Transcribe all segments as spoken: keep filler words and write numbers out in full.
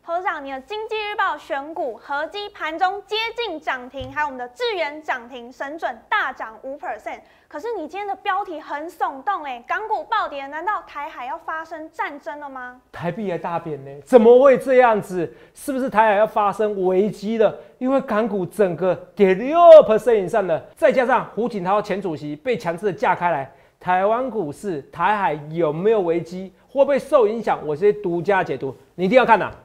投资长，你的经济日报选股合基盘中接近涨停，还有我们的智原涨停，神准大涨五 percent。可是你今天的标题很耸动哎，港股暴跌，难道台海要发生战争了吗？ 台币还大贬呢，怎么会这样子？是不是台海要发生危机了？因为港股整个跌六 percent 以上了，再加上胡锦涛前主席被强制的架开来，台湾股市台海有没有危机？会不会受影响？我这些独家解读，你一定要看呐、啊！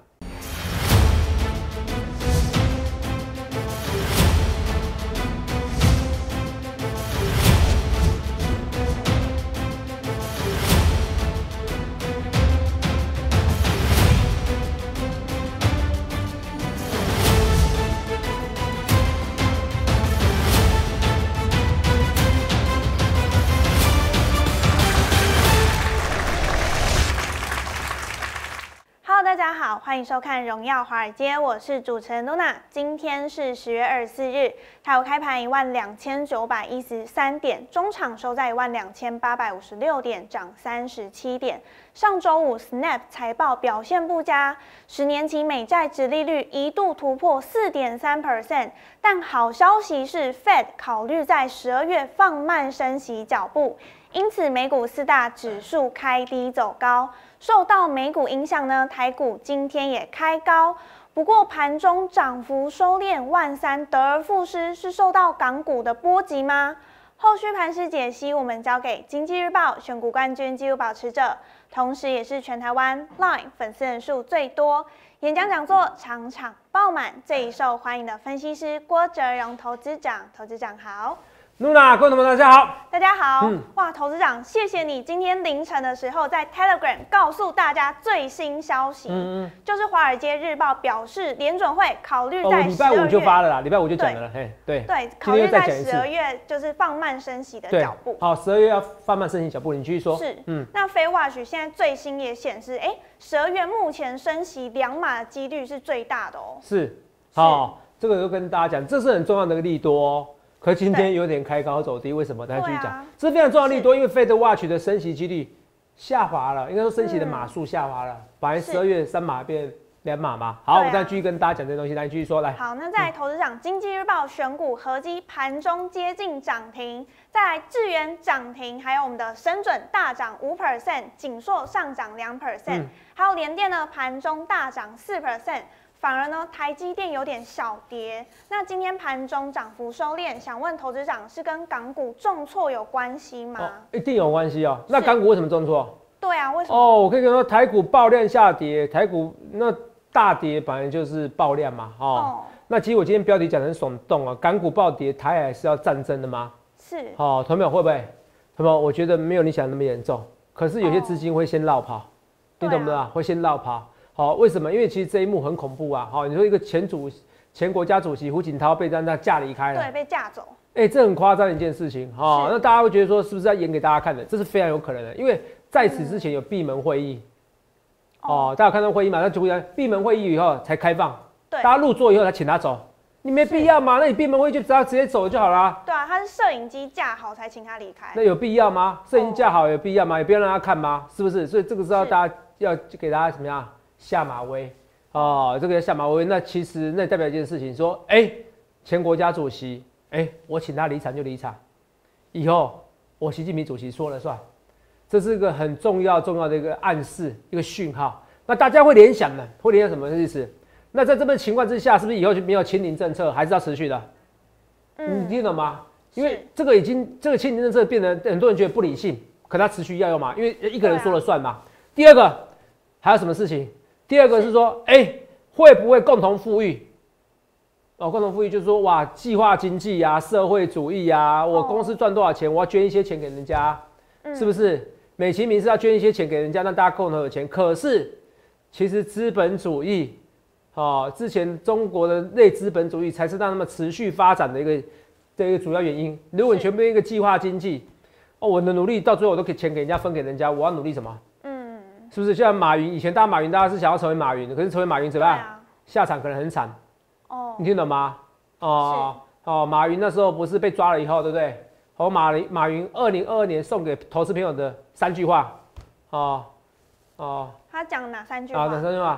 大家好，欢迎收看《荣耀华尔街》，我是主持人露娜。今天是十月二十四日，台股开盘一万两千九百一十三点，中场收在一万两千八百五十六点，涨三十七点。上周五 Snap 财报表现不佳，十年期美债殖利率一度突破 四点三 percent， 但好消息是 Fed 考虑在十二月放慢升息脚步。因此，美股四大指数开低走高，受到美股影响呢，台股今天也开高，不过盘中涨幅收敛，万三得而复失，是受到港股的波及吗？后续盘势解析，我们交给经济日报选股冠军纪录保持者，同时也是全台湾 Line 粉丝人数最多、演讲讲座场场爆满、最受欢迎的分析师郭哲荣投资长。投资长好。 露娜，各位同学们，大家好。 大家好， 嗯、 哇，投资长，谢谢你今天凌晨的时候在 Telegram 告诉大家最新消息，嗯嗯就是《华尔街日报》表示联准会考虑在礼拜五就发了啦，礼拜五就讲了啦，嘿，对对，考虑在十二月就是放慢升息的脚步。 好，十二月要放慢升息脚步，你继续说。 是，嗯，那 FedWatch 现在最新也显示，哎，十二月目前升息两码的几率是最大的哦。 是，好，这个就跟大家讲，这是很重要的一个利多哦。可是今天有点开高走低，为什么？大家继续讲，啊、这是非常重要的利多，因为 FedWatch 的升息几率下滑了，应该说升息的码数下滑了，嗯、本来十二月三码变两码嘛。好，啊、我再继续跟大家讲这些东西，来继续说来。 好，那再来投资长，经济日报选股合基盘中接近涨停，再来智原涨停，还有我们的神准大涨五 percent， 景硕上涨两 percent， 还有联电呢盘中大涨四 percent。反而呢，台积电有点小跌。那今天盘中涨幅收敛，想问投资长是跟港股重挫有关系吗？ 哦、一定有关系哦。那港股为什么重挫？ 对啊，为什么？ 哦，我可以跟你说，台股爆量下跌，台股那大跌本来就是爆量嘛。哦。哦那其实我今天标题讲得很耸动啊，港股暴跌，台海是要战争的吗？ 是。 好、哦，同学们会不会？同学们，我觉得没有你想的那么严重。可是有些资金会先绕跑，哦、你懂不懂啊？会先绕跑。好、哦，为什么？因为其实这一幕很恐怖啊！好、哦，你说一个前主前国家主席胡锦涛被让他架离开了， 对，被架走。 哎、欸，这很夸张的一件事情哈、哦。那大家会觉得说，是不是要演给大家看的？这是非常有可能的，因为在此之前有闭门会议。嗯、哦，大家有看到会议嘛？那就闭门会议以后才开放，对，大家入座以后才请他走。你没必要吗？那你闭门会议就只要直接走就好啦。 对啊，他是摄影机架好才请他离开。 那有必要吗？摄影机架好有必要吗？有必要让他看吗？是不是？所以这个是要大家要给大家怎么样？下马威哦，这个下马威，那其实那代表一件事情，说，哎、欸，前国家主席，哎、欸，我请他离场就离场，以后我习近平主席说了算，这是一个很重要重要的一个暗示，一个讯号。那大家会联想呢？会联想什么意思？那在这个情况之下，是不是以后就没有清零政策，还是要持续的？嗯，你听懂吗？因为这个已经这个清零政策变得很多人觉得不理性，可他持续要用嘛，因为一个人说了算嘛。啊、第二个还有什么事情？第二个是说，哎、欸，会不会共同富裕？哦，共同富裕就是说，哇，计划经济啊，社会主义啊，我公司赚多少钱，我要捐一些钱给人家，嗯、是不是？美其名是要捐一些钱给人家，让大家共同有钱。可是，其实资本主义，哦，之前中国的类资本主义才是让他们持续发展的一个的一个主要原因。如果你全部一个计划经济，哦，我的努力到最后我都给钱给人家分给人家，我要努力什么？是不是像马云以前，大家马云大家是想要成为马云的，可是成为马云怎么样？啊、下场可能很惨。哦，你听懂吗？哦哦，马云那时候不是被抓了以后，对不对？和马云马云二零二二年送给投资朋友的三句话，哦哦， 他讲哪三句话？ 啊，哪三句话？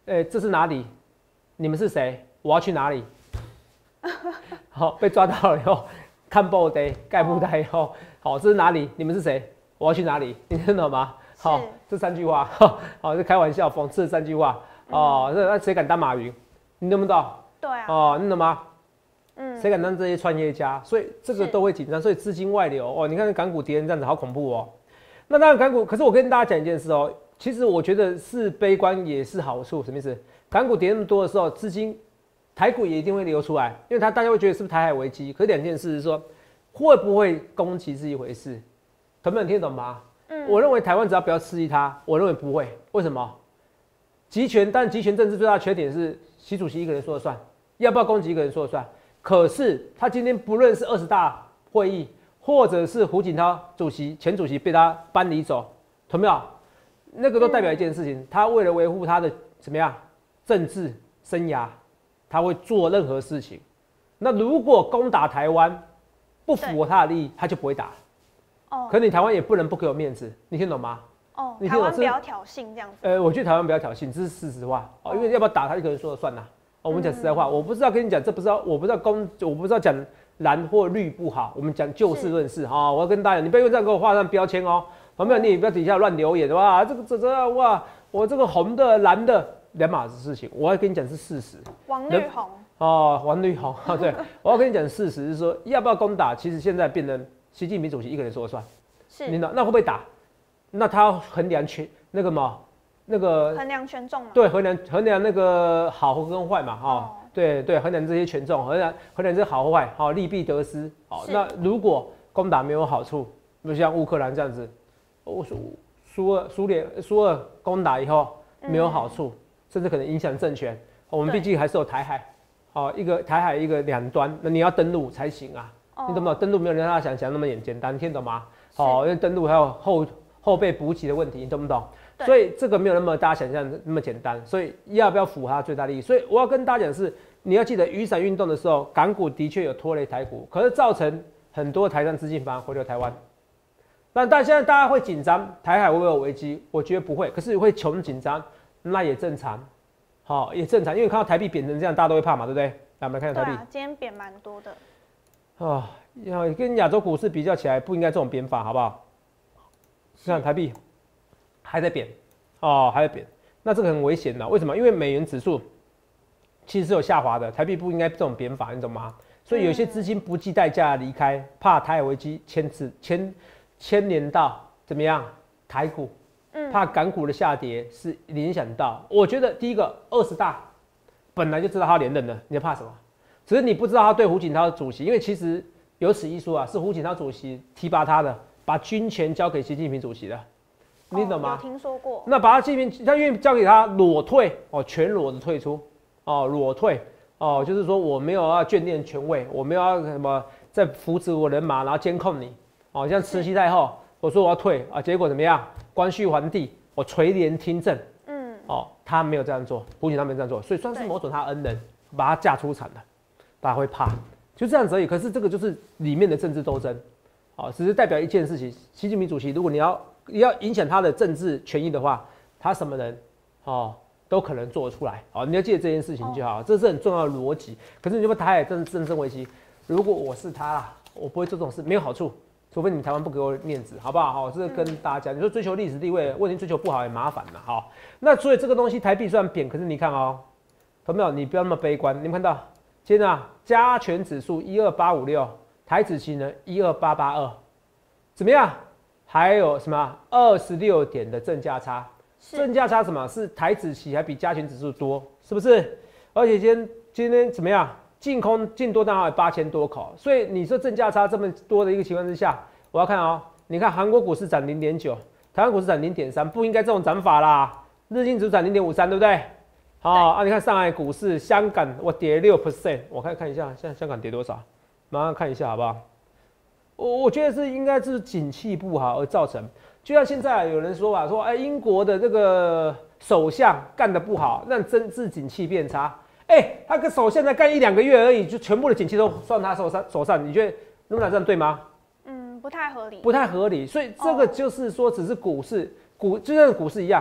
哎、欸，这是哪里？你们是谁？我要去哪里？好，被抓到了以后，看布袋盖布袋以后，好，这是哪里？你们是谁？我要去哪里？你听懂吗？好，这三句话，好，是开玩笑讽刺的三句话哦。那那谁敢当马云？你懂不懂？ 对啊。 哦，你懂吗？ 嗯。 谁敢当这些创业家？所以这个都会紧张，所以资金外流哦。你看港股跌成这样子，好恐怖哦。那当然港股，可是我跟大家讲一件事哦，其实我觉得是悲观也是好处，什么意思？港股跌那么多的时候，资金台股也一定会流出来，因为他大家会觉得是不是台海危机？可是两件事是说，会不会攻击是一回事，同学们听得懂吗？嗯，我认为台湾只要不要刺激它，我认为不会。为什么？集权，但集权政治最大的缺点是习主席一个人说了算，要不要攻击一个人说了算。可是他今天不论是二十大会议，或者是胡锦涛主席前主席被他搬离走，同没有？那个都代表一件事情，他为了维护他的怎么样政治生涯，他会做任何事情。那如果攻打台湾不符合他的利益，他就不会打。哦。可是你台湾也不能不给我面子，你听懂吗？ 哦。台湾不要挑衅这样子。 呃，我觉得台湾不要挑衅，这是事实话。哦，因为要不要打他一个人说了算呐。哦，我们讲实在话，我不是要跟你讲，这不是要，我不是要攻，我不是要讲蓝或绿不好，我们讲就事论事哈。我要跟大家讲，你不要因为这样给我画上标签哦。好，没有，你也不要底下乱留言哇，这个这这哇，我这个红的蓝的两码子事情，我要跟你讲是事实。 王绿红。 哦，王绿红啊，对，我要跟你讲事实是说，要不要攻打，其实现在变成习近平主席一个人说了算。 是。 你那那会不会打？那他衡量权那个嘛，那个衡量权重嘛。 对，衡量衡量那个好跟坏嘛，哈、哦，对对，衡量这些权重，衡量衡量这些好坏，好、哦、利弊得失，好、哦，那如果攻打没有好处，就像乌克兰这样子。我苏苏俄苏联苏俄攻打以后没有好处，嗯、甚至可能影响政权。我们毕竟还是有台海，好、哦、一个台海一个两端，那你要登陆才行啊。哦、你懂不懂？登陆没有人大家想想那么简单，你听懂吗？好、哦，因为登陆还有后后备补给的问题，你懂不懂？所以这个没有那么大家想象那么简单。所以要不要符合它最大利益？所以我要跟大家讲的是，你要记得雨伞运动的时候，港股的确有拖累台股，可是造成很多台商资金反而回流台湾。那但现在大家会紧张，台海会不会有危机？我觉得不会，可是会穷紧张，那也正常，好、哦、也正常，因为看到台币贬成这样，大家都会怕嘛，对不对？来，我们来看下台币。 对啊，今天贬蛮多的。 哦，要跟亚洲股市比较起来，不应该这种贬法，好不好？看台币还在贬，哦，还在贬，那这个很危险的，为什么？因为美元指数其实是有下滑的，台币不应该这种贬法，你懂吗？所以有些资金不计代价离开，怕台海危机牵制牵。牵连到怎么样台股，嗯，怕港股的下跌是影响到。我觉得第一个二十大本来就知道他连任了，你在怕什么？只是你不知道他对胡锦涛主席，因为其实有此一说啊，是胡锦涛主席提拔他的，把军权交给习近平主席的，你懂吗？ 哦、有听说过。那把他习近平，他愿意交给他裸退哦，全裸的退出哦，裸退哦，就是说我没有要眷恋权位，我没有要什么在扶持我人马，然后监控你。哦，像慈禧太后，我说我要退啊，结果怎么样？光绪皇帝，我垂帘听政。嗯，哦，他没有这样做，胡锦涛没有这样做，所以算是某种他恩人，把他嫁出场了，大家会怕，就这样子而已。可是这个就是里面的政治斗争，哦，只是代表一件事情：习近平主席，如果你要你要影响他的政治权益的话，他什么人，哦，都可能做得出来。哦，你要记得这件事情就好，哦、这是很重要的逻辑。可是你说台海政政治危机，如果我是他啦，我不会做这种事，没有好处。除非你台湾不给我面子，好不好？好，这是跟大家讲。你说追求历史地位，问题追求不好也麻烦了，好。那所以这个东西台币虽然贬，可是你看哦，同没有？你不要那么悲观。你们看到今天啊，加权指数一二八五六，台指期呢一二八八二，怎么样？还有什么二十六点的正价差？正价差什么？是台指期还比加权指数多，是不是？而且今天今天怎么样？净空净多单还有八千多口，所以你说正价差这么多的一个情况之下，我要看哦，你看韩国股市涨零点九，台湾股市涨零点三，不应该这种涨法啦。日经指数涨零点五三，对不对？好、哦、啊，你看上海股市、香港我跌六 percent， 我看看一下，现在香港跌多少？马上看一下好不好？我我觉得是应该是景气不好而造成，就像现在有人说吧，说哎、欸、英国的这个首相干得不好，让政治景气变差。哎、欸，他跟首相才干一两个月而已，就全部的景气都算他手上手上，你觉得露娜这样对吗？ 嗯，不太合理。 不太合理，所以这个就是说，只是股市股就像股市一样，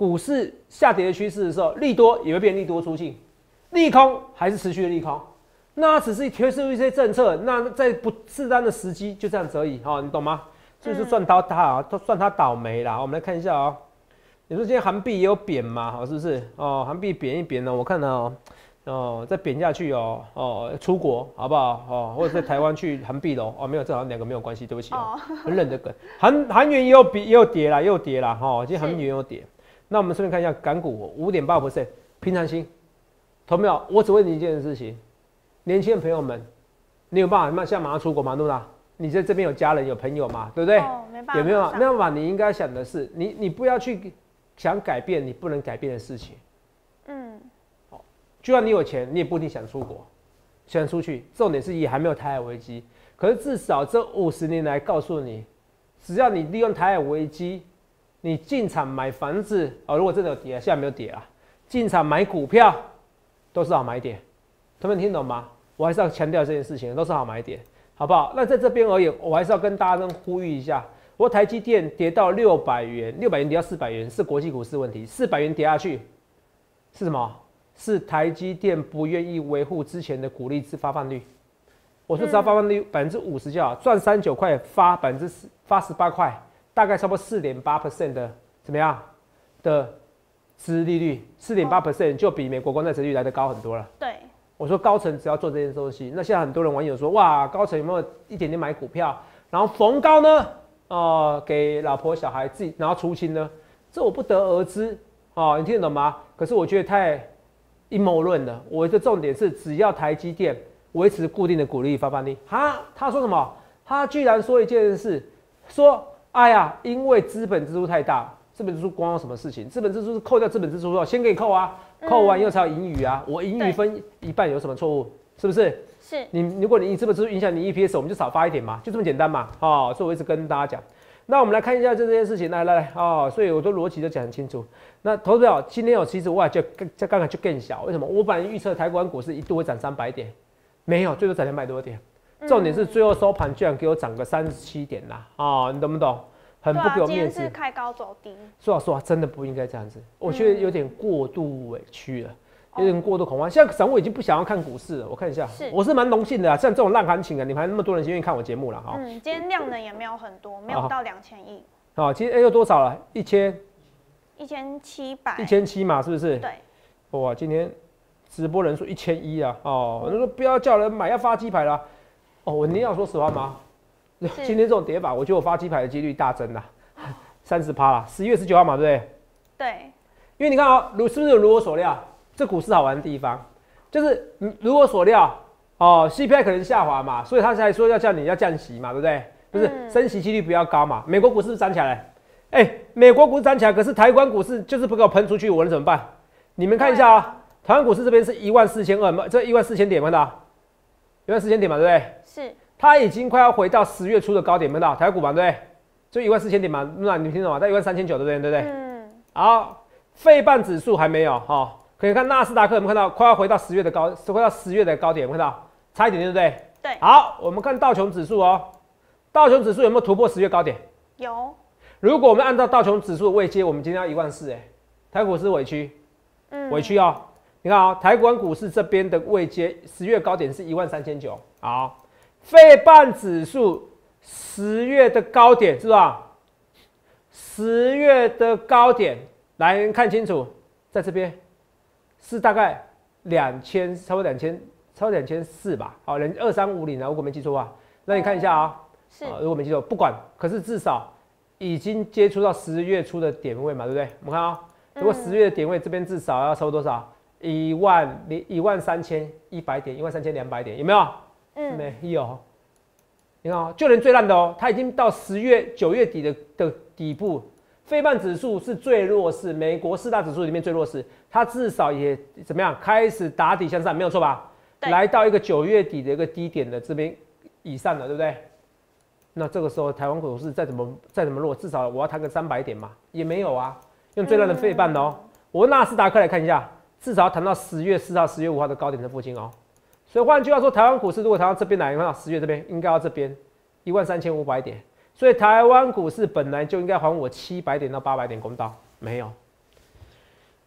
股市下跌的趋势的时候，利多也会变利多出尽，利空还是持续的利空。那只是推出一些政策，那在不适当的时机就这样子而已，哦，你懂吗？就是算他他啊，都算他倒霉啦。我们来看一下哦，你说今天韩币也有贬嘛，好，是不是？哦，韩币贬一贬呢，我看到哦，哦，再贬下去哦，哦，出国好不好？哦，或者在台湾去韩币喽？哦，没有，这好像两个没有关系，对不起哦，很冷的梗。韩韩元也有比也有跌啦，也有跌啦，哈、哦，今天韩元也有跌。那我们顺便看一下港股五点八 percent， 平常心。同没有？我只问你一件事情，年轻的朋友们，你有办法现在马上出国吗？对吧？你在这边有家人有朋友嘛，对不对？ 哦，没办法， 有没有？没办法，你应该想的是，你你不要去想改变你不能改变的事情。嗯，好，就算你有钱，你也不一定想出国，想出去。重点是也还没有台海危机，可是至少这五十年来告诉你，只要你利用台海危机，你进场买房子哦，如果真的有跌，现在没有跌啊，进场买股票都是好买点。他们听懂吗？我还是要强调这件事情，都是好买点。好不好？那在这边而言，我还是要跟大家呼吁一下。我台积电跌到六百元，六百元跌到四百元是国际股市问题，四百元跌下去是什么？是台积电不愿意维护之前的股利之发放率。我说只要发放率百分之五十就好，赚三九块发百分之十发十八块，大概差不多四点八 percent 的怎么样的殖利率？四点八 percent 就比美国公债殖利率来的高很多了。 对。 我说高层只要做这件东西，那现在很多人网友说，哇，高层有没有一点点买股票，然后逢高呢，呃，给老婆小孩自己，然后出清呢？这我不得而知哦，你听得懂吗？可是我觉得太阴谋论了。我的重点是，只要台积电维持固定的股利发放率，哈，他说什么？他居然说一件事，说，哎呀，因为资本支出太大。资本支出光有什么事情？资本支出是扣掉资本支出后，先给你扣啊，扣完以后才有盈余啊。我盈余分一半有什么错误？是不是？ 是。你如果你资本支出影响你 E P S， 我们就少发一点嘛，就这么简单嘛。哦，所以我一直跟大家讲。那我们来看一下这件事情，来来来，哦，所以我的逻辑都讲很清楚。那投资者今天有其实我就在刚刚就更小，为什么？我本来预测台湾股市一度会涨三百点，没有，最多涨两百多点。重点是最后收盘居然给我涨个三十七点啦，哦，你懂不懂？很不给我面子。 今天是开高走低。 说老实话，真的不应该这样子。我觉得有点过度委屈了，有点过度恐慌。现在散户已经不想要看股市了。我看一下，我是蛮荣幸的啊。像这种烂行情啊，你们还那么多人愿意看我节目了哈。 嗯，今天量能也没有很多，没有到两千亿。 好，今天 A 又多少了？一千。 一千七百。一千七嘛，是不是？ 对。 哇，今天直播人数一千一啊！哦，我说不要叫人买，要发鸡排啦。哦，我你要说实话吗？今天这种跌法，我觉得我发鸡排的几率大增啦，三十趴啦。十一月十九号嘛，对不对？ 对。 因为你看啊、喔，如是不是如我所料，这股市好玩的地方，就是如我所料哦 ，C P I 可能下滑嘛，所以他才说要叫你要降息嘛，对不对？就是升息几率比较高嘛。美国股市涨起来了，哎、欸，美国股市涨起来，可是台湾股市就是不给我喷出去，我能怎么办？你们看一下啊、喔，台湾股市这边是一万四千二，这一万四千点，看到？一万四千点嘛，对不对？ 是。 它已经快要回到十月初的高点，看到台股嘛，对不对？就一万四千点嘛，那你听懂吗？在一万三千九，对不对？对不对？嗯。好，费半指数还没有哈、哦，可以看纳斯达克，我们看到快要回到十月的高，回到十月的高点，有没有看到？差一点，对不对？ 对。 好，我们看道琼指数哦，道琼指数有没有突破十月高点？ 有。 如果我们按照道琼指数的位阶，我们今天要一万四，哎，台股是委屈，嗯，委屈哦。你看啊、哦，台湾股市这边的位阶，十月高点是一万三千九，好。费半指数十月的高点是吧？十月的高点，来看清楚，在这边是大概两千，差不多两千，超过两千四吧？好，两二三五零啊，如果没记错啊，那你看一下啊、喔，是、啊，如果没记错，不管，可是至少已经接触到十月初的点位嘛，对不对？我们看啊、喔，如果十月的点位这边至少要超多少？一万零一万三千一百点，一万三千两百点，有没有？嗯，没有。你看哦，就连最烂的哦，它已经到十月、九月底的的底部，费半指数是最弱势，美国四大指数里面最弱势，它至少也怎么样，开始打底向上，没有错吧？来到一个九月底的一个低点的这边以上了，对不对？那这个时候台湾股市再怎么再怎么弱，至少我要谈个三百点嘛，也没有啊，用最烂的费半的哦。我纳斯达克来看一下，至少要谈到十月四号、十月五号的高点的附近哦。所以换句话说，台湾股市如果谈到这边来，看到十月这边应该要这边一万三千五百点，所以台湾股市本来就应该还我七百点到八百点公道，没有。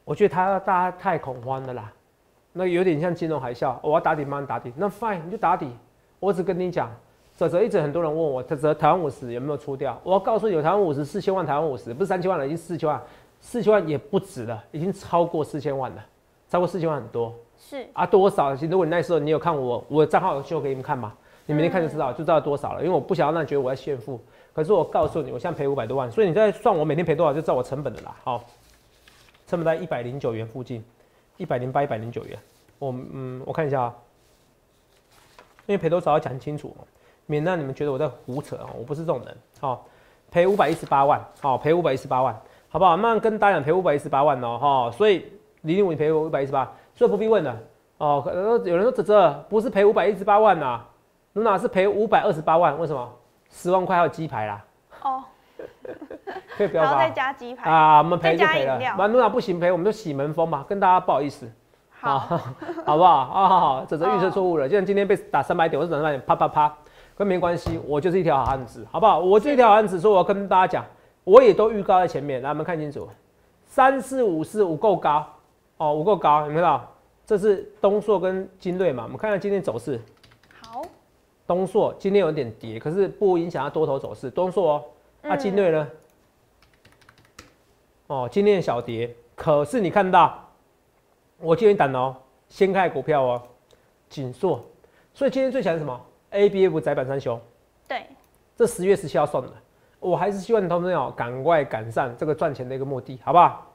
我觉得他大家太恐慌了啦，那有点像金融海啸，我要打底帮你打底，那 fine 你就打底。我只跟你讲，泽泽一直很多人问我，泽泽台湾五十有没有出掉？我要告诉你，有台湾五十四千万，台湾五十不是三千万了，已经四千万，四千万也不止了，已经超过四千万了，超过四千万很多。 是啊，多少？如果你那时候你有看我，我的账号有秀给你们看嘛，你明天看就知道，就知道多少了。因为我不想要让你觉得我在炫富，可是我告诉你，我现在赔五百多万，所以你在算我每天赔多少，就知道我成本的啦。好，成本在一百零九元附近，一百零八、一百零九元。我嗯，我看一下啊，因为赔多少要讲清楚，免让你们觉得我在胡扯啊，我不是这种人。好，赔五百一十八万，好，赔五百一十八万，好不好？慢慢跟大家讲赔五百一十八万哦，哈，所以零零五你赔五百一十八。所以不必问了哦。有人说这这不是赔五百一十八万呐、啊，露娜是赔五百二十八万，为什么？十万块还有鸡排啦。哦，可以不要吧？ 然后再加鸡排啊，我们赔就赔了。 那露娜不行赔，我们就洗门风嘛，跟大家不好意思。 好， 好不好？啊，好好，这这预测错误了。就像今天被打三百点，我是打三百点，啪啪啪，跟没关系，我就是一条好汉子，好不好？我这一条好汉子，所以我要跟大家讲，我也都预告在前面，来我们看清楚，三四五四五够高。哦，五够高，有没有看到？这是东硕跟精锐嘛？我们看看今天走势。 好， 东硕今天有点跌，可是不影响它多头走势。东硕哦，那、啊、精锐呢？哦，今天小跌，可是你看到，我今天胆哦，先开股票哦，锦硕，所以今天最强是什么 ？A B F 窄板三雄。 对， 这十月十七号送的，我还是希望你投资朋友赶快赶上这个赚钱的一个目的，好不好？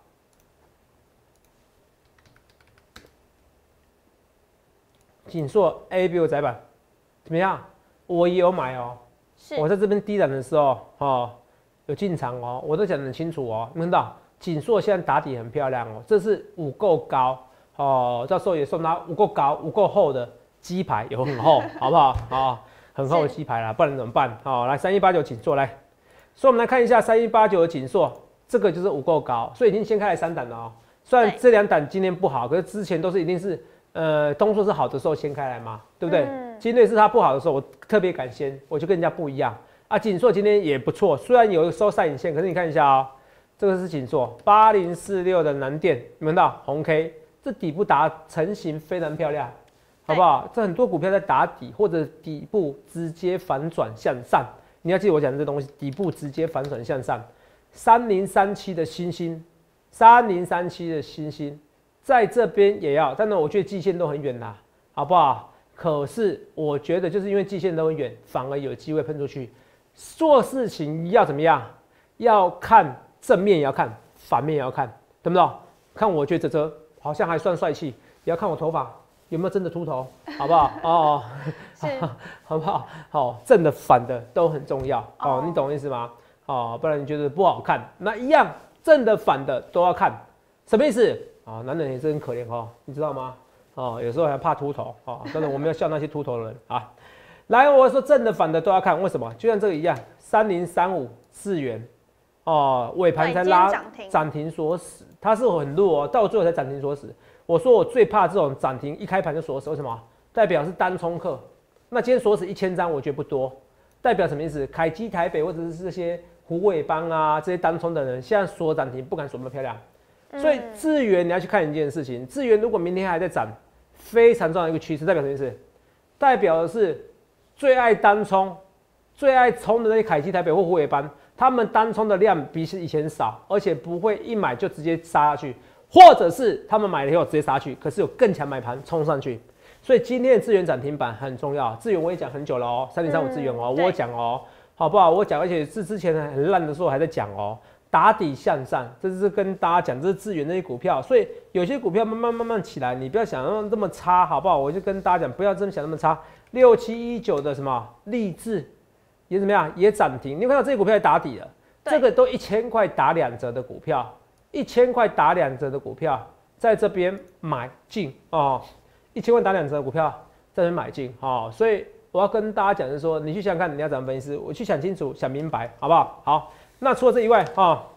锦硕 A B 窄板怎么样？我也有买哦、喔。我在这边低档的时候，哦，有进场哦、喔，我都讲得很清楚哦、喔。看到锦硕现在打底很漂亮哦、喔，这是五够高哦、喔。到时候也送他五够高、五够厚的鸡排，有很厚，好不好？啊，很厚的鸡排啦，不然怎么办？好、喔，来三一八九锦硕来，所以我们来看一下三一八九的锦硕，这个就是五够高，所以已经先开了三档了哦、喔。虽然这两档今天不好，可是之前都是一定是。呃，东硕是好的时候先开来嘛，对不对？精锐、嗯、是它不好的时候，我特别敢先，我就跟人家不一样啊。锦硕今天也不错，虽然有收晒影线，可是你看一下哦、喔，这个是锦硕八零四六的南电，你们看到红 K， 这底部打成型非常漂亮，好不好？这很多股票在打底或者底部直接反转向上，你要记得我讲的这东西，底部直接反转向上。三零三七的星星，三零三七的星星。在这边也要，但是我觉得季线都很远啦，好不好？可是我觉得就是因为季线都很远，反而有机会喷出去。做事情要怎么样？要看正面，也要看反面，也要看，懂不懂？看我觉得这好像还算帅气，也要看我头发有没有真的秃头，好不好？哦，好不好？好，正的反的都很重要哦， oh. 你懂我意思吗？哦，不然你觉得不好看，那一样正的反的都要看，什么意思？啊，男人也是很可怜哦，你知道吗？哦，有时候还怕秃头哦，当然我们要笑那些秃头的人啊。来，我说正的反的都要看，为什么？就像这个一样，三零三五智原哦，尾盘才拉涨停锁死，它是很弱哦，到最后才涨停锁死。我说我最怕这种涨停一开盘就锁死，为什么？代表是单冲客。那今天锁死一千张，我觉得不多，代表什么意思？凯基台北或者是这些虎尾帮啊这些单冲的人，现在锁涨停不敢锁那么漂亮。所以智原你要去看一件事情，智原如果明天还在涨，非常重要的一个趋势，代表什么意思？代表的是最爱单冲、最爱冲的那些凯基台北或虎尾帮，他们单冲的量比以前少，而且不会一买就直接杀下去，或者是他们买了以后直接杀去，可是有更强买盘冲上去。所以今天的智原涨停板很重要，智原我也讲很久了哦，三零三五智原哦，我讲哦，好不好？我讲，而且是之前很烂的时候还在讲哦。打底向上，这是跟大家讲，这是资源那些股票，所以有些股票慢慢慢慢起来，你不要想要这么差，好不好？我就跟大家讲，不要真的想那么差。六七一九的什么励志也怎么样，也涨停。你看到这些股票也打底了，这个都一千块打两折的股票，一千块打两折的股票，在这边买进哦，一千块打两折的股票在这边买进哦，所以我要跟大家讲的是说，你去想想看你要怎么分析，我去想清楚、想明白，好不好？好。那除了这以外，哈、哦，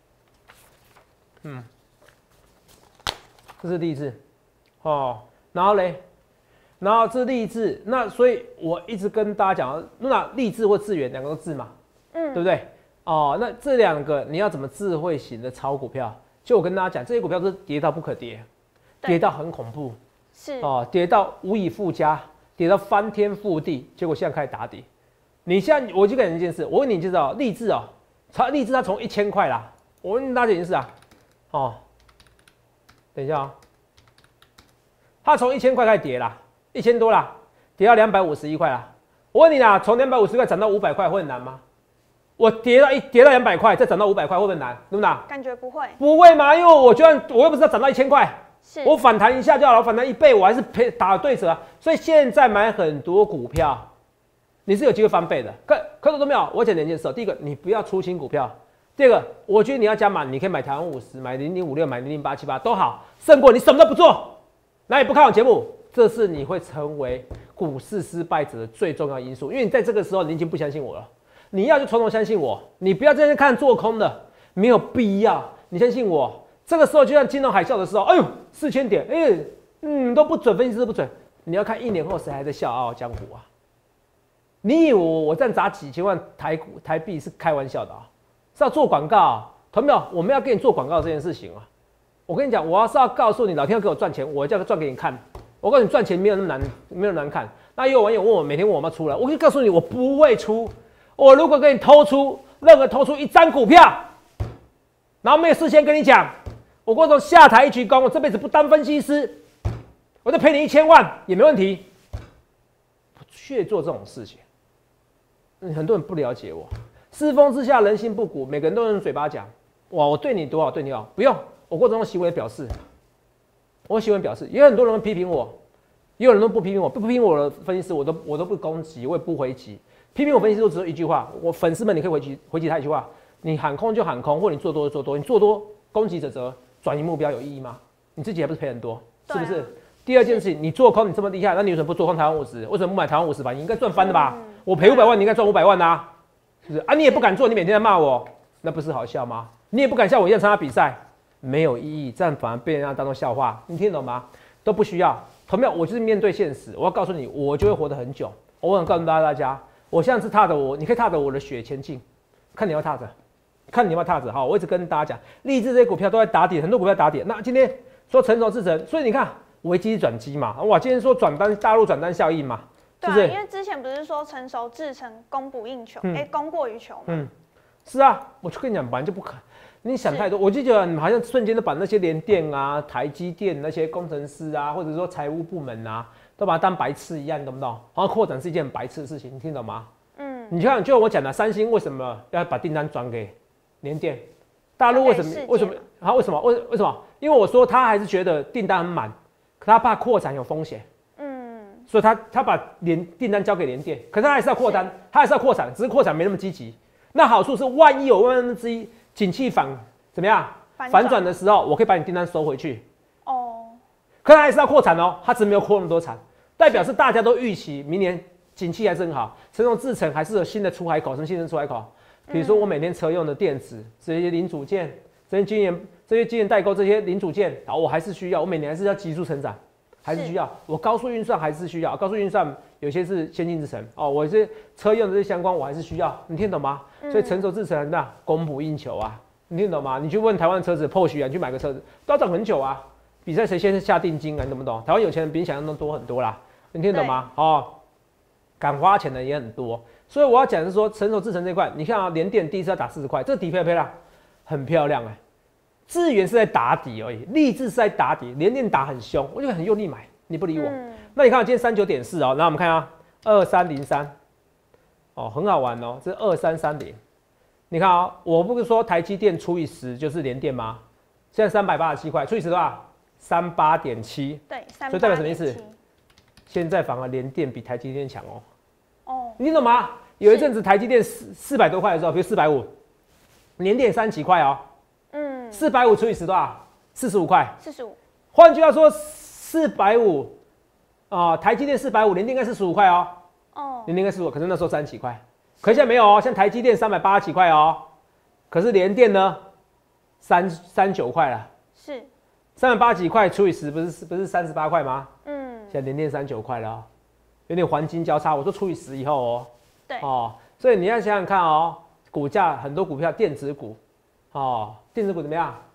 嗯，这是励志，哦，然后嘞，然后这是励志，那所以我一直跟大家讲，那励志或智原两个都智嘛，嗯，对不对？哦，那这两个你要怎么智慧型的炒股票？ 就我跟大家讲，这些股票都是跌到不可跌，跌到很恐怖， 是哦，跌到无以复加，跌到翻天覆地，结果现在开始打底。你现在我就跟你一件事，我问你，就知道励志哦，它励志它从一千块啦，我问大家一件事啊，哦，等一下啊、哦，它从一千块开始跌啦，一千多啦，跌到两百五十一块啦。我问你啦，从两百五十块涨到五百块会很难吗？我跌到一跌到两百块，再涨到五百块会不会难？对不对？ 感觉不会， 不会嘛，因为我就算我又不是要涨到一千块， 是我反弹一下就好了，反弹一倍我还是赔打对折啊。所以现在买很多股票，你是有机会翻倍的。可可懂都没有？我讲两件事，第一个你不要出清股票，第二个我觉得你要加码，你可以买台湾五十，买零零五六，买零零八七八都好，胜过你什么都不做，那也不看我节目。这是你会成为股市失败者的最重要因素，因为你在这个时候你已经不相信我了。你要就从头相信我，你不要在这看做空的，没有必要。你相信我，这个时候就像金融海啸的时候，哎呦四千点，哎、欸，嗯都不准，分析师不准。你要看一年后谁还在笑傲江湖啊？你以为我我这样砸几千万台股台币是开玩笑的啊？是要做广告、啊，同没有？我们要给你做广告这件事情啊。我跟你讲，我要是要告诉你，老天要给我赚钱，我就要赚给你看。我告诉你，赚钱没有那么难，没有那么难看。那也有网友问我，每天问我要出来，我可以告诉你，我不会出。我如果给你偷出任何偷出一张股票，然后没有事先跟你讲，我过从下台一鞠躬，我这辈子不当分析师，我就赔你一千万也没问题。我却做这种事情，很多人不了解我。世风之下，人心不古，每个人都用嘴巴讲，哇，我对你多好，对你好，不用，我过这种行为表示。我喜欢表示，也有很多人批评我，也有人都不批评我，不批评我的分析师，我都我都不攻击，我也不回击。批评我分析师都只有一句话，我粉丝们你可以回击回击他一句话：你喊空就喊空，或你做多就做多，你做多攻击者则转移目标有意义吗？你自己还不是赔很多，是不是？啊、第二件事情，你做空你这么厉害，那你为什么不做空台湾五十？为什么不买台湾五十吧？你应该赚翻的吧？嗯、我赔五百万，你应该赚五百万啊，是不是？啊，你也不敢做，你每天在骂我，那不是好笑吗？你也不敢像我一样参加比赛。没有意义，这样反而被人家当作笑话，你听懂吗？都不需要。同样，我就是面对现实，我要告诉你，我就会活得很久。我想告诉大家，我现在是踏着我，你可以踏着我的血前进，看你要踏着，看你要不要踏着。好，我一直跟大家讲，励志这些股票都在打底，很多股票打底。那今天说成熟制成，所以你看危机转机嘛，哇，今天说转单，大陆转单效应嘛， 对、啊， 是不是？ 因为之前不是说成熟制成，供不应求，哎、嗯欸，供过于求嘛。 嗯，是啊，我就跟你讲，本来就不可。你想太多，我就觉得你们好像瞬间都把那些联电啊、台积电那些工程师啊，或者说财务部门啊，都把它当白痴一样，你懂不懂？好像扩展是一件很白痴的事情，你听懂吗？嗯，你看，就我讲的，三星为什么要把订单转给联电？大陆为什么？为什么？他为什么？为为什么？因为我说他还是觉得订单很满，可他怕扩产有风险。嗯，所以他他把联订单交给联电，可是他还是要扩单，他还是要扩产，只是扩产没那么积极。那好处是，万一有万分之一。景气反怎么样？反转的时候，我可以把你订单收回去。哦，可他还是要扩产哦，他只没有扩那么多产，代表是大家都预期明年景气还是很好，成熟制程还是有新的出海口，什么新的出海口？比如说我每天车用的电子这些零组件，这些晶圆、这些晶圆代工这些零组件，然后我还是需要，我每年还是要急速成长，还是需要。我高速运算还是需要，高速运算有些是先进制程哦，我这车用的这些相关我还是需要，你听懂吗？所以成熟制程那供不应求啊，你听懂吗？你去问台湾的车子 Porsche 啊，你去买个车子都要等很久啊。比赛谁先下定金啊？你懂不懂？台湾有钱人比你想象中多很多啦，你听懂吗？哦，敢花钱的也很多。所以我要讲的是说，成熟制程这一块，你看啊，联电第一次要打四十块，这个底漂不漂亮？很漂亮哎、欸。智原是在打底而已，励志是在打底，联电打很凶，我就很用力买，你不理我。嗯、那你看我今天三九点四哦，那我们看啊，二三零三。哦，很好玩哦，这是二三三零，你看啊、哦，我不是说台积电除以十就是联电吗？现在三百八十七块，除以十多少？三八点七。对，所以代表什么意思？现在反而联电比台积电强哦。哦，你懂吗？有一阵子台积电四四百多块的时候，比如四百五，联电三几块哦。嗯。四百五除以十多少？四十五块。四十五。换句话说，四百五啊，台积电四百五，联电应该四十五块哦。哦，联电应该是我，可是那时候三十几块，可是现在没有哦，像台积电三百八十几块哦，可是联电呢，三三九块了，是三百八十几块除以十，不是不是三十八块吗？嗯，现在联电三九块了、哦，有点黄金交叉，我说除以十以后哦，对哦，所以你要想想看哦，股价很多股票电子股，哦，电子股怎么样？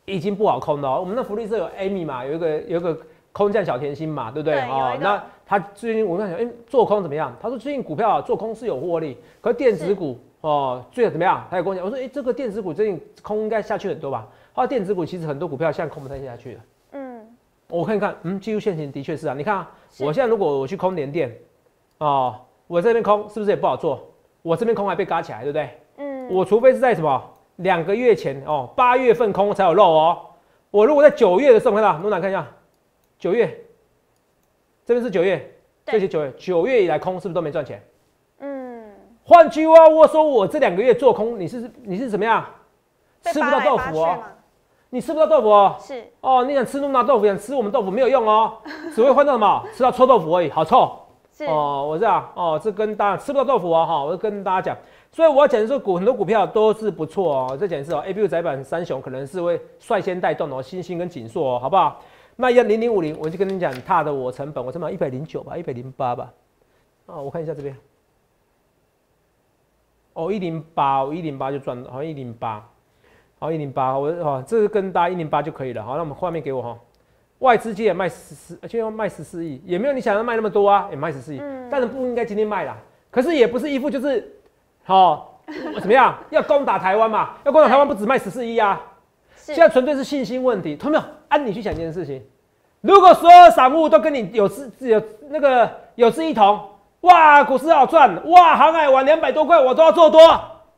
已经不好空了、哦。我们的福利社有 Amy 嘛，有一个有一个空降小甜心嘛，对不对？ 对哦，那他最近我看，哎、欸，做空怎么样？他说最近股票、啊、做空是有获利，可是电子股哦，最后怎么样？他有跟我讲，我说哎、欸，这个电子股最近空应该下去很多吧？他说电子股其实很多股票现在空不太下去了。嗯，我看一看，嗯，技术线型的确是啊。你看啊，我现在如果我去空联电，哦，我这边空是不是也不好做？我这边空还被嘎起来，对不对？嗯，我除非是在什么两个月前哦，八月份空才有漏哦。我如果在九月的时候看到，努娜看一下，九月，这边是九月，这些九月，九月以来空是不是都没赚钱？嗯，换句话我说，我这两个月做空，你是你是怎么样？吃不到豆腐哦。你吃不到豆腐哦， 是哦，你想吃努娜豆腐，想吃我们豆腐没有用哦，只会换到什么？吃到臭豆腐而已，好臭。是哦，我这样哦，这跟大家吃不到豆腐哦，哈，我跟大家讲，所以我要讲的说股很多股票都是不错哦，这讲是哦 ，A B U 载板三雄可能是会率先带动哦，新兴跟锦硕哦，好不好？那要零零五零，我就跟你讲，它的我成本，我成本一百零九吧，一百零八吧，哦，我看一下这边，哦，一零八，我一零八就赚了，好像一零八。好，一零八，我哦，这个跟大家一零八就可以了。好，那我们画面给我哈。外资今天也卖十四，就要卖十四亿，也没有你想要卖那么多啊，也卖十四亿。嗯。但是不应该今天卖啦。可是也不是一副就是，好、哦，怎么样？要攻打台湾嘛？要攻打台湾不只卖十四亿啊。现在纯粹是信心问题。同没有？按你去想一件事情，如果所有散户都跟你有志有那个有志一同，哇，股市好赚，哇，航海玩两百多块，我都要做多。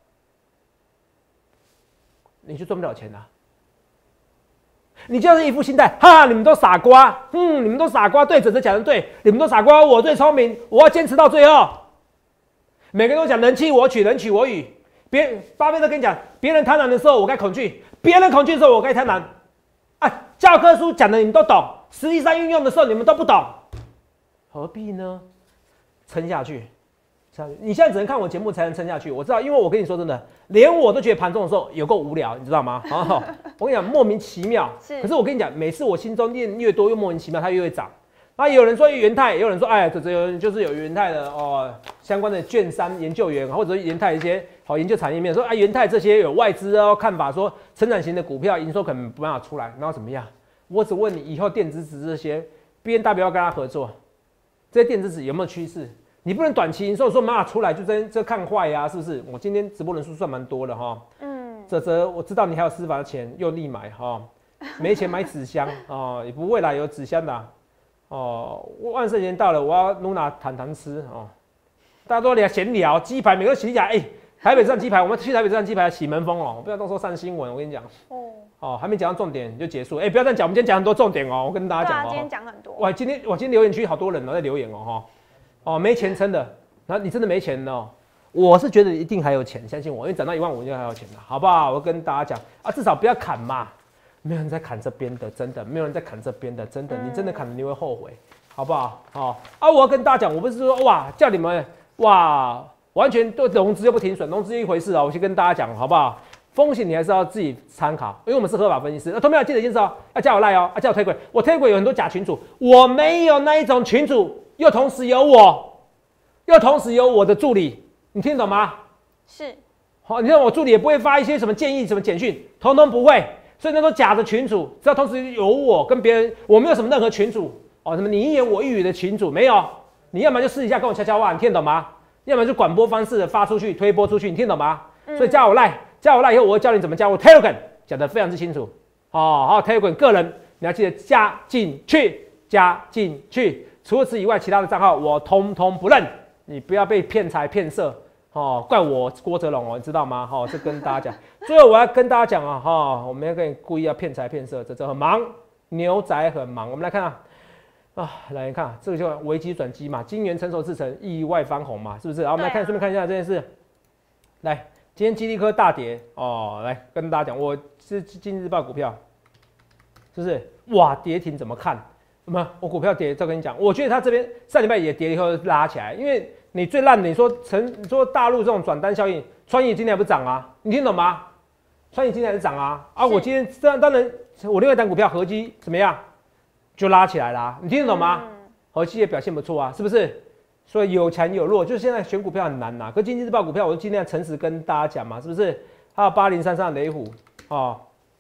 你就赚不了钱啦！你就是一副心态，哈，你们都傻瓜，嗯，你们都傻瓜，对，整整讲的对，你们都傻瓜，我最聪明，我要坚持到最后。每个人都讲人弃我取，人取我予，别巴菲特跟你讲，别人贪婪的时候我该恐惧，别人恐惧的时候我该贪婪。啊，教科书讲的你们都懂，实际上运用的时候你们都不懂，何必呢？撑下去。你现在只能看我节目才能撑下去，我知道，因为我跟你说真的，连我都觉得盘中的时候有够无聊，你知道吗？好，我跟你讲，莫名其妙。可是我跟你讲，每次我心中念越多，越莫名其妙，它越会涨。那有人说元泰，也有人说，哎，这这有人就是有元泰的哦相关的券商研究员，或者元泰一些好研究产业面说，啊，元泰这些有外资哦看法说，成长型的股票营收可能不办法出来，然后怎么样？我只问你，以后电子纸这些 B N W 要跟他合作，这些电子纸有没有趋势？你不能短期营收说没办法出来就这这看坏呀、啊，是不是？我今天直播人数算蛮多的哈。嗯。泽泽，我知道你还有私房的钱，又力买哈，没钱买纸箱哦，也不未来有纸箱的、啊、哦。万圣节到了，我要努娜坦坦吃哦。大家都聊闲聊，鸡排每个都洗一下，哎、欸，台北站鸡排，我们去台北站鸡排洗门风哦，不要到时候上新闻，我跟你讲。哦。哦，还没讲到重点就结束，哎、欸，不要这样讲，我们今天讲很多重点哦，我跟大家讲哦。 今天讲很多。 哇，今天我今天留言区好多人哦在留言哦哈。哦，没钱撑的，然后你真的没钱哦。我是觉得一定还有钱，相信我，因为涨到一万五就还有钱了，好不好？我跟大家讲啊，至少不要砍嘛，没有人在砍这边的，真的没有人在砍这边的，真的，你真的砍了你会后悔，好不好？哦啊，我要跟大家讲，我不是说哇叫你们哇完全对融资又不停损，融资一回事啊，我先跟大家讲，好不好？风险你还是要自己参考，因为我们是合法分析师。那同学们记得一件事哦，要加我赖哦，要加我推轨，我推轨有很多假群主，我没有那一种群主。又同时有我，又同时有我的助理，你听懂吗？是。好，你看我助理也不会发一些什么建议、什么简讯，通通不会。所以那都假的群主，只要同时有我跟别人，我没有什么任何群主哦，什么你一言我一语的群主没有。你要么就私底下跟我悄悄话，你听懂吗？要么就广播方式的发出去、推播出去，你听懂吗？嗯、所以加我赖，加我赖以后，我会教你怎么加入 Telegram， 讲得非常之清楚。哦，好 ，Telegram 个人你要记得加进去，加进去。除此以外，其他的账号我通通不认，你不要被骗财骗色哦，怪我郭哲龙哦，你知道吗？哈、哦，这跟大家讲。最后我要跟大家讲啊，哈、哦，我们要跟你故意要骗财骗色，这这很忙，牛仔很忙。我们来看啊，啊，来看这个就危机转机嘛，金元成熟制成，意外翻红嘛，是不是？好，我们来看，顺便看一下这件事。来，今天基地科大跌哦，来跟大家讲，我是经济日报股票，是不是？哇，跌停怎么看？什么？我股票跌，再跟你讲，我觉得它这边上礼拜也跌以后拉起来，因为你最烂的，你说成你说大陆这种转单效应，川渝今天还不涨啊？你听懂吗？川渝今天还是涨啊？啊，我今天当当然，我另外一档股票合基怎么样，就拉起来啦，你听得懂吗？嗯、合基也表现不错啊，是不是？所以有强有弱，就是现在选股票很难呐、啊。可经济日报股票，我就尽量诚实跟大家讲嘛，是不是？还有八零三三的雷虎哦，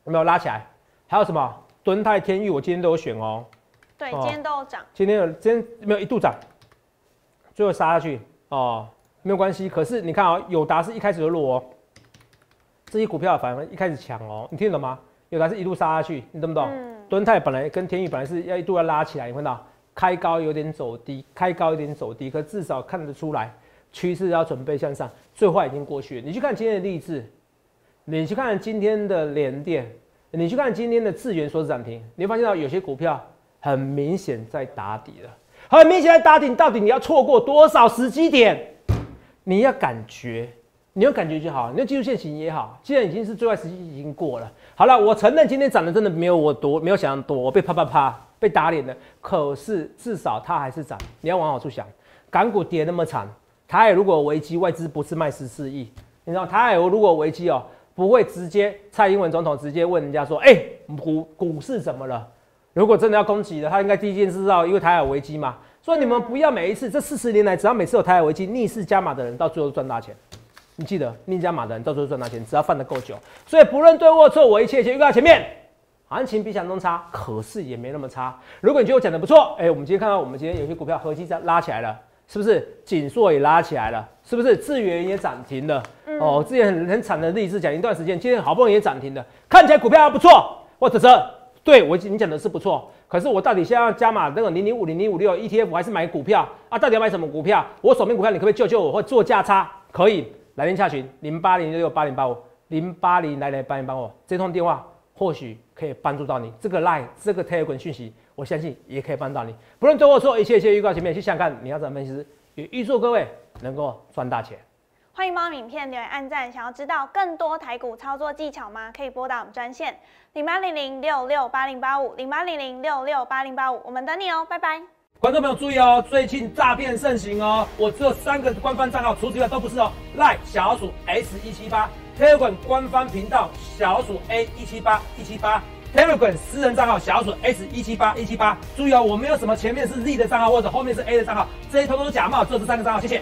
有没有拉起来？还有什么敦泰、天钰，我今天都有选哦。 对，今天都有涨。 今天有，今天没有一度涨，最后杀下去哦，没有关系。可是你看哦，友达是一开始就弱哦，这些股票反而一开始强哦，你听得懂吗？友达是一路杀下去，你懂不懂？嗯。敦泰本来跟天钰本来是要一度要拉起来，你看到开高有点走低，开高有点走低，可至少看得出来趋势要准备向上，最坏已经过去了。你去看今天的励志，你去看今天的联电，你去看今天的智原所指涨停，你会发现到有些股票。很明显在打底了，很明显在打底，到底你要错过多少时机点？你要感觉，你有感觉就好，你用技术线型也好。既然已经是最坏时机已经过了，好了，我承认今天涨的真的没有我多，没有想象多，我被啪啪啪被打脸了。可是至少它还是涨，你要往好处想。港股跌那么惨，台海如果有危机，外资不是卖十四亿，你知道台海如果有危机哦，不会直接蔡英文总统直接问人家说，哎、欸，股股市怎么了？如果真的要攻击的，他应该第一件事知道，因为台海危机嘛。所以你们不要每一次，这四十年来，只要每次有台海危机，逆势加码的人，到最后赚大钱。你记得，逆加码的人到最后赚大钱，只要放得够久。所以不论对或错，我一切一切预告前面，行情比想中差，可是也没那么差。如果你觉得我讲的不错，哎、欸，我们今天看到我们今天有些股票合计拉起来了，是不是？锦硕也拉起来了，是不是？智原也涨停了。嗯、哦，之前很很惨的例子讲一段时间，今天好不容易也涨停了，看起来股票还不错，或者是。对我你讲的是不错，可是我到底现在要加码那个零零五零零五六 E T F 还是买股票啊？到底要买什么股票？我手边股票你可不可以救救我，或做价差？可以，来电洽询零八零六六八零八五零八零来来八零八五，这通电话或许可以帮助到你。这个 Line 这个 Telegram 讯息，我相信也可以帮到你。不论对或错，一切一切预告前面去想想看，你要怎么分析师，也预祝各位能够赚大钱。 欢迎帮我们影片留言按赞，想要知道更多台股操作技巧吗？可以拨打我们专线零八零零六六八零八五零八零零六六八零八五，我们等你哦，拜拜。 观众朋友注意哦，最近诈骗盛行哦，我只有三个官方账号，除此之外都不是哦。赖小老鼠 S 一七八 ，Telegram 官方频道小老鼠 A 一七八一七八 ，Telegram 私人账号小老鼠 S 一七八一七八。注意哦，我没有什么前面是 Z 的账号或者后面是 A 的账号，这些通通都假冒，只有这三个账号，谢谢。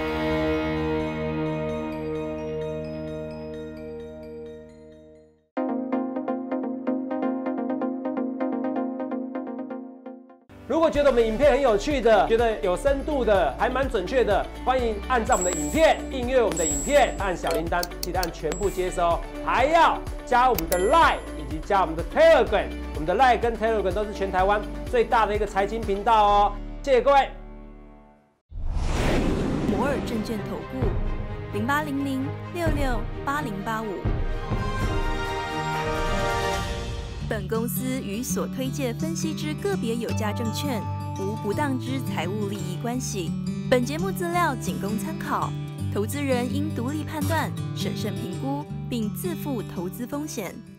如果觉得我们影片很有趣的，觉得有深度的，还蛮准确的，欢迎按照我们的影片，订阅我们的影片，按小铃铛，记得按全部接收，还要加我们的 Line 以及加我们的 Telegram， 我们的 Line 跟 Telegram 都是全台湾最大的一个财经频道哦，谢谢各位。 摩尔证券投顾零八零零六六八零八五。本公司与所推介分析之个别有价证券无不当之财务利益关系。本节目资料仅供参考，投资人应独立判断、审慎评估，并自负投资风险。